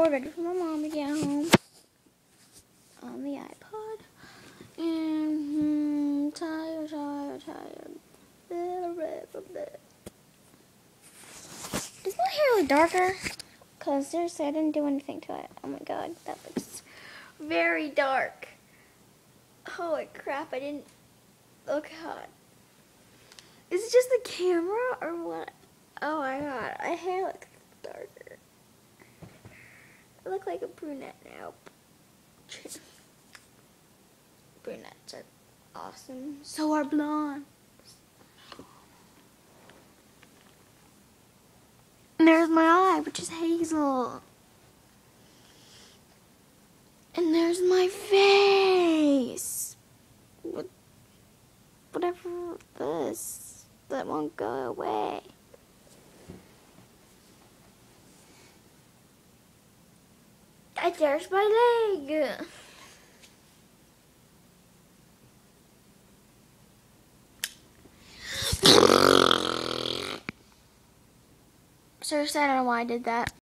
we're ready for my mom to get home on the iPod. And tired. Does my hair look darker? Because seriously, I didn't do anything to it. Oh my god, that looks very dark. Holy crap, I didn't. Look hot. Is it just the camera or what? Oh my god, my hair looks darker. I look like a brunette now. Brunettes are awesome. So are blondes. And there's my eye, which is hazel. And there's my face. Whatever this, that won't go away. There's my leg. Seriously, I don't know why I did that.